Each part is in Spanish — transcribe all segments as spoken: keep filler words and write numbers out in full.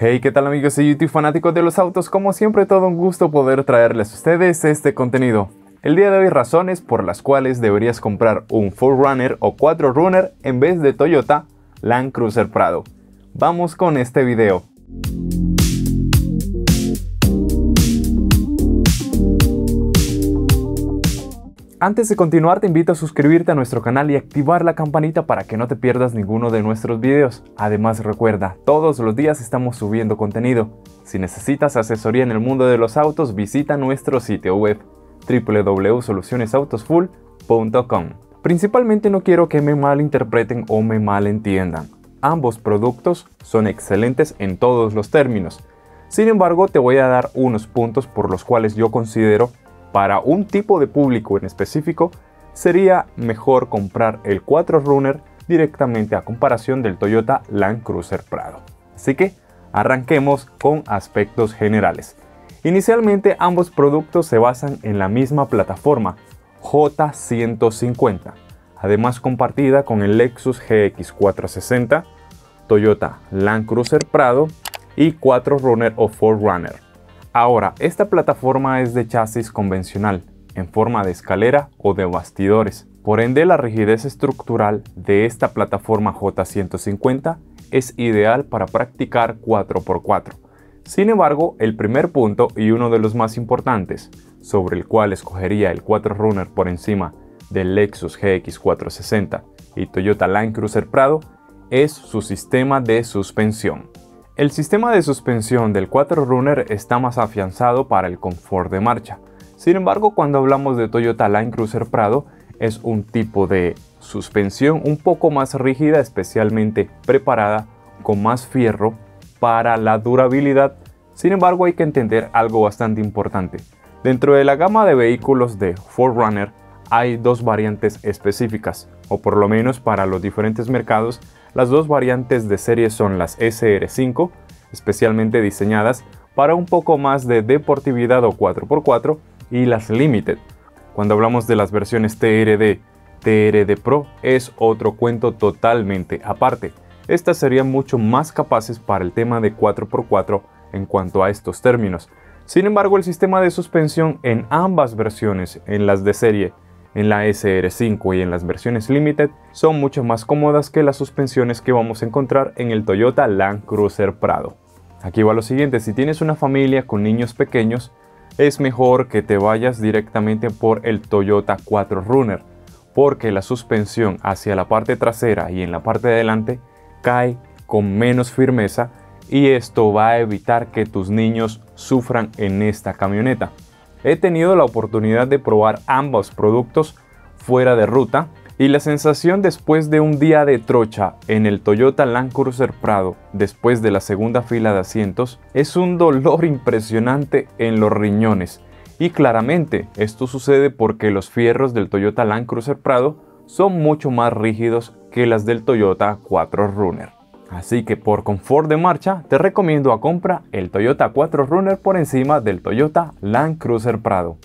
Hey, ¿qué tal amigos de YouTube fanáticos de los autos? Como siempre, todo un gusto poder traerles a ustedes este contenido. El día de hoy, razones por las cuales deberías comprar un cuatro runner o cuatro runner en vez de Toyota Land Cruiser Prado. Vamos con este video. Antes de continuar, te invito a suscribirte a nuestro canal y activar la campanita para que no te pierdas ninguno de nuestros videos. Además, recuerda, todos los días estamos subiendo contenido. Si necesitas asesoría en el mundo de los autos, visita nuestro sitio web w w w punto soluciones autos full punto com. Principalmente no quiero que me malinterpreten o me malentiendan. Ambos productos son excelentes en todos los términos. Sin embargo, te voy a dar unos puntos por los cuales yo considero para un tipo de público en específico sería mejor comprar el cuatro runner directamente a comparación del Toyota Land Cruiser Prado. Así que arranquemos con aspectos generales. Inicialmente, ambos productos se basan en la misma plataforma J ciento cincuenta, además compartida con el Lexus G X cuatrocientos sesenta, Toyota Land Cruiser Prado y cuatro runner o cuatro runner. Ahora, esta plataforma es de chasis convencional, en forma de escalera o de bastidores. Por ende, la rigidez estructural de esta plataforma J ciento cincuenta es ideal para practicar cuatro por cuatro. Sin embargo, el primer punto y uno de los más importantes, sobre el cual escogería el cuatro runner por encima del Lexus G X cuatrocientos sesenta y Toyota Land Cruiser Prado, es su sistema de suspensión. El sistema de suspensión del cuatro runner está más afianzado para el confort de marcha. Sin embargo, cuando hablamos de Toyota Land Cruiser Prado, es un tipo de suspensión un poco más rígida, especialmente preparada con más fierro para la durabilidad. Sin embargo, hay que entender algo bastante importante. Dentro de la gama de vehículos de cuatro runner hay dos variantes específicas, o por lo menos para los diferentes mercados. Las dos variantes de serie son las S R cinco, especialmente diseñadas para un poco más de deportividad o cuatro por cuatro, y las Limited. Cuando hablamos de las versiones T R D, T R D Pro es otro cuento totalmente aparte. Estas serían mucho más capaces para el tema de cuatro por cuatro en cuanto a estos términos. Sin embargo, el sistema de suspensión en ambas versiones, en las de serie, en la S R cinco y en las versiones Limited, son mucho más cómodas que las suspensiones que vamos a encontrar en el Toyota Land Cruiser Prado. Aquí va lo siguiente: si tienes una familia con niños pequeños, es mejor que te vayas directamente por el Toyota cuatro runner, porque la suspensión hacia la parte trasera y en la parte de delante cae con menos firmeza, y esto va a evitar que tus niños sufran en esta camioneta. He tenido la oportunidad de probar ambos productos fuera de ruta y la sensación después de un día de trocha en el Toyota Land Cruiser Prado, después de la segunda fila de asientos, es un dolor impresionante en los riñones. Y claramente esto sucede porque los fierros del Toyota Land Cruiser Prado son mucho más rígidos que las del Toyota cuatro runner. Así que por confort de marcha te recomiendo a compra el Toyota cuatro runner por encima del Toyota Land Cruiser Prado.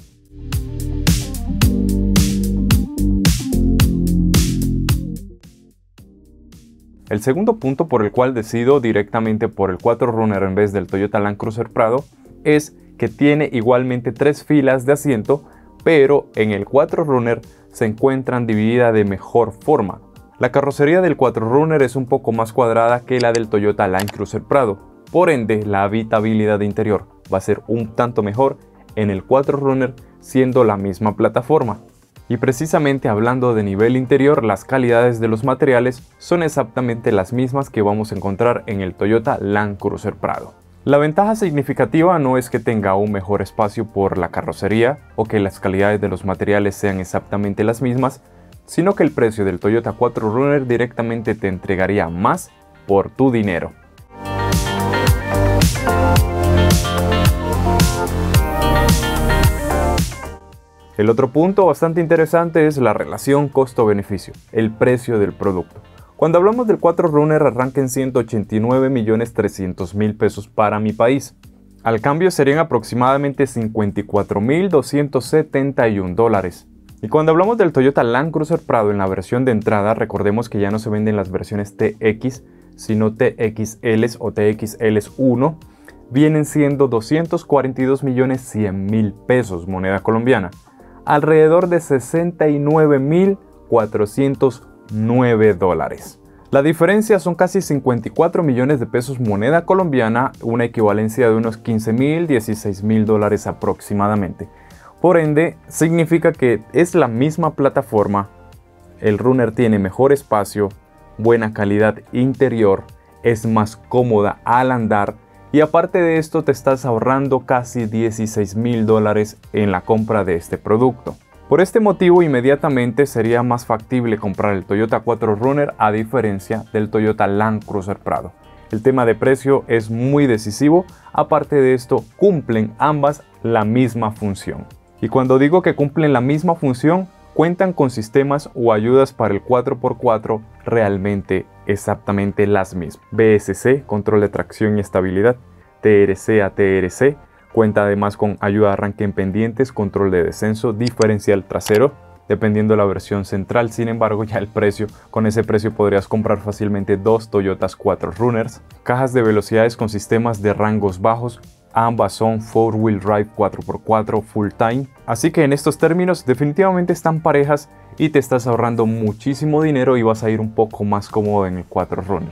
El segundo punto por el cual decido directamente por el cuatro runner en vez del Toyota Land Cruiser Prado es que tiene igualmente tres filas de asiento, pero en el cuatro runner se encuentran divididas de mejor forma. La carrocería del cuatro runner es un poco más cuadrada que la del Toyota Land Cruiser Prado, por ende la habitabilidad interior va a ser un tanto mejor en el cuatro runner, siendo la misma plataforma. Y precisamente hablando de nivel interior, las calidades de los materiales son exactamente las mismas que vamos a encontrar en el Toyota Land Cruiser Prado. La ventaja significativa no es que tenga un mejor espacio por la carrocería o que las calidades de los materiales sean exactamente las mismas, sino que el precio del Toyota cuatro runner directamente te entregaría más por tu dinero. El otro punto bastante interesante es la relación costo-beneficio, el precio del producto. Cuando hablamos del cuatro runner, arranca en ciento ochenta y nueve millones trescientos mil pesos para mi país. Al cambio serían aproximadamente cincuenta y cuatro mil doscientos setenta y un dólares. Y cuando hablamos del Toyota Land Cruiser Prado en la versión de entrada, recordemos que ya no se venden las versiones T X, sino T X Ls o T X Ls uno, vienen siendo doscientos cuarenta y dos millones cien mil pesos moneda colombiana, alrededor de sesenta y nueve mil cuatrocientos nueve dólares. La diferencia son casi cincuenta y cuatro millones de pesos moneda colombiana, una equivalencia de unos quince mil, dieciséis mil dólares aproximadamente. Por ende, significa que es la misma plataforma, el runner tiene mejor espacio, buena calidad interior, es más cómoda al andar y aparte de esto te estás ahorrando casi dieciséis mil dólares en la compra de este producto. Por este motivo, inmediatamente sería más factible comprar el Toyota cuatro runner a diferencia del Toyota Land Cruiser Prado. El tema de precio es muy decisivo, aparte de esto cumplen ambas la misma función. Y cuando digo que cumplen la misma función, cuentan con sistemas o ayudas para el cuatro por cuatro realmente exactamente las mismas. B S C, control de tracción y estabilidad, T R C a T R C, cuenta además con ayuda de arranque en pendientes, control de descenso, diferencial trasero, dependiendo de la versión central. Sin embargo, ya el precio, con ese precio podrías comprar fácilmente dos Toyotas cuatro runners, cajas de velocidades con sistemas de rangos bajos, ambas son cuatro wheel drive cuatro por cuatro full time, así que en estos términos definitivamente están parejas y te estás ahorrando muchísimo dinero y vas a ir un poco más cómodo en el cuatro runner.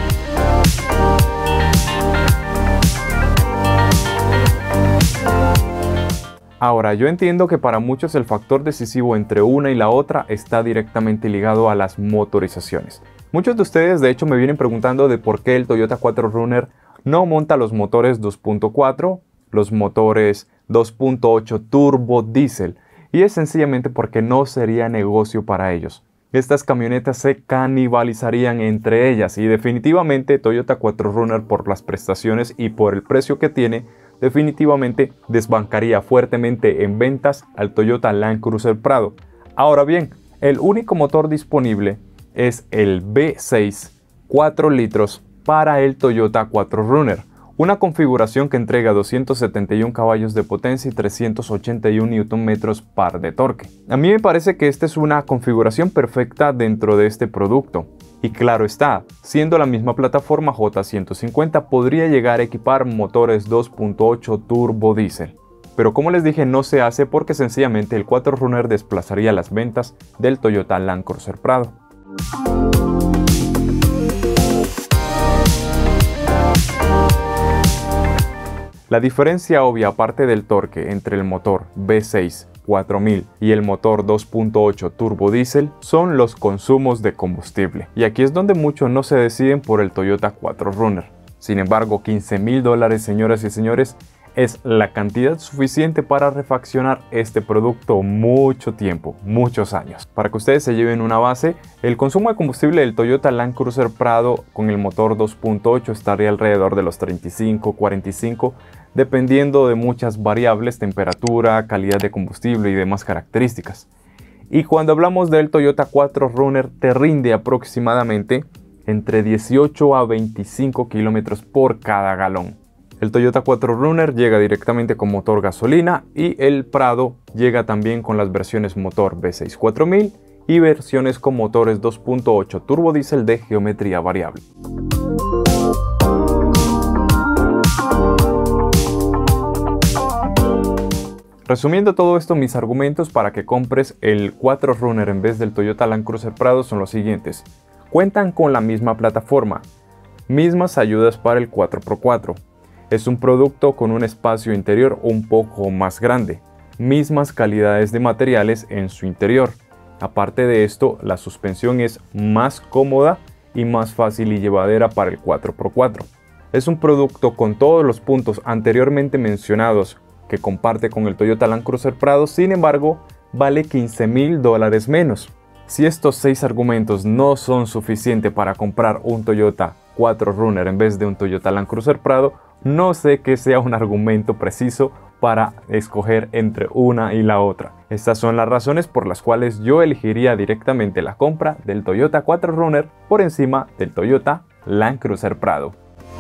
Ahora, yo entiendo que para muchos el factor decisivo entre una y la otra está directamente ligado a las motorizaciones. Muchos de ustedes de hecho me vienen preguntando de por qué el Toyota cuatro runner no monta los motores dos punto cuatro, los motores dos punto ocho turbo diésel, y es sencillamente porque no sería negocio para ellos. Estas camionetas se canibalizarían entre ellas y definitivamente Toyota cuatro runner, por las prestaciones y por el precio que tiene, definitivamente desbancaría fuertemente en ventas al Toyota Land Cruiser Prado. Ahora bien, el único motor disponible es el V seis cuatro litros para el Toyota cuatro runner, una configuración que entrega doscientos setenta y uno caballos de potencia y trescientos ochenta y uno newton metros par de torque. A mí me parece que esta es una configuración perfecta dentro de este producto. Y claro está, siendo la misma plataforma J ciento cincuenta podría llegar a equipar motores dos punto ocho turbo diésel. Pero como les dije, no se hace porque sencillamente el cuatro runner desplazaría las ventas del Toyota Land Cruiser Prado. La diferencia obvia, aparte del torque, entre el motor V seis cuatro mil y el motor dos punto ocho turbo diésel son los consumos de combustible. Y aquí es donde muchos no se deciden por el Toyota cuatro runner. Sin embargo, quince mil dólares, señoras y señores, es la cantidad suficiente para refaccionar este producto mucho tiempo, muchos años. Para que ustedes se lleven una base, el consumo de combustible del Toyota Land Cruiser Prado con el motor dos punto ocho estaría alrededor de los treinta y cinco a cuarenta y cinco, dependiendo de muchas variables, temperatura, calidad de combustible y demás características. Y cuando hablamos del Toyota cuatro runner, te rinde aproximadamente entre dieciocho a veinticinco kilómetros por cada galón. El Toyota cuatro runner llega directamente con motor gasolina y el Prado llega también con las versiones motor V seis cuatro mil y versiones con motores dos punto ocho turbo diésel de geometría variable. Resumiendo todo esto, mis argumentos para que compres el cuatro runner en vez del Toyota Land Cruiser Prado son los siguientes. Cuentan con la misma plataforma, mismas ayudas para el cuatro por cuatro. Es un producto con un espacio interior un poco más grande, mismas calidades de materiales en su interior. Aparte de esto, la suspensión es más cómoda y más fácil y llevadera para el cuatro por cuatro. Es un producto con todos los puntos anteriormente mencionados que comparte con el Toyota Land Cruiser Prado, sin embargo, vale quince mil dólares menos. Si estos seis argumentos no son suficientes para comprar un Toyota cuatro runner en vez de un Toyota Land Cruiser Prado, no sé qué sea un argumento preciso para escoger entre una y la otra. Estas son las razones por las cuales yo elegiría directamente la compra del Toyota cuatro runner por encima del Toyota Land Cruiser Prado.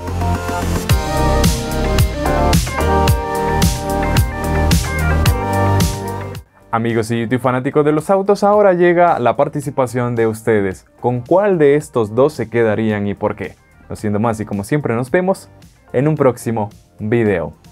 Amigos y YouTube fanáticos de los autos, ahora llega la participación de ustedes. ¿Con cuál de estos dos se quedarían y por qué? No siendo más y como siempre nos vemos en un próximo video.